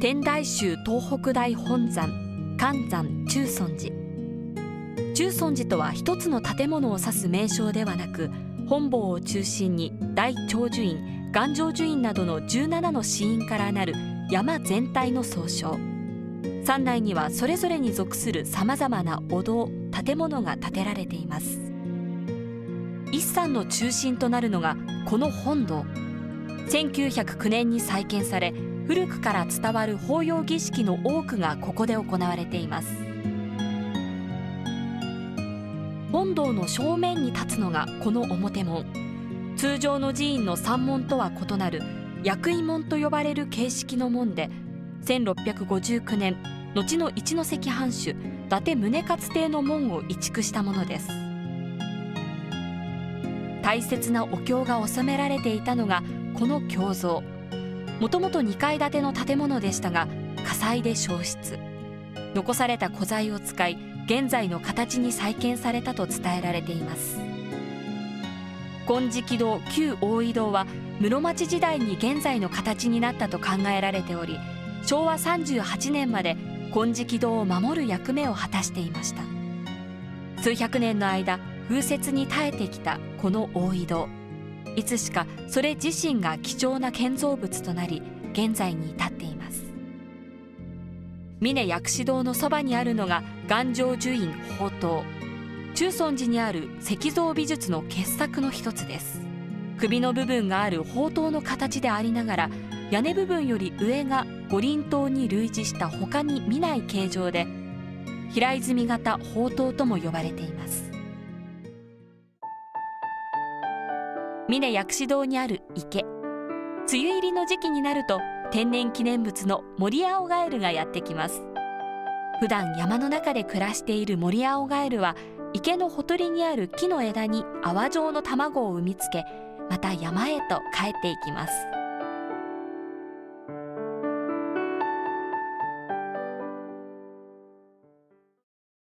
天台宗東北大本山関山中尊寺。中尊寺とは一つの建物を指す名称ではなく、本坊を中心に大長寿院、願成就院などの17の寺院からなる山全体の総称。山内にはそれぞれに属するさまざまなお堂、建物が建てられています。一山の中心となるのがこの本堂。1909年に再建され、古くから伝わる法要儀式の多くがここで行われています。本堂の正面に立つのがこの表門。通常の寺院の山門とは異なる薬院門と呼ばれる形式の門で、1659年後の一関藩主伊達宗勝邸の門を移築したものです。大切なお経が収められていたのがこの経蔵。もともと2階建ての建物でしたが、火災で焼失。残された古材を使い、現在の形に再建されたと伝えられています。金色堂旧大井堂は室町時代に現在の形になったと考えられており、昭和38年まで金色堂を守る役目を果たしていました。数百年の間風雪に耐えてきたこの大井堂、いつしかそれ自身が貴重な建造物となり、現在に至っています。峰薬師堂のそばにあるのが願成就院宝塔。中尊寺にある石造美術の傑作の一つです。首の部分がある宝塔の形でありながら、屋根部分より上が五輪塔に類似した他に見ない形状で、平泉型宝塔とも呼ばれています。峰薬師堂にある池。梅雨入りの時期になると天然記念物のモリアオガエルがやってきます。普段山の中で暮らしているモリアオガエルは、池のほとりにある木の枝に泡状の卵を産みつけ、また山へと帰っていきます。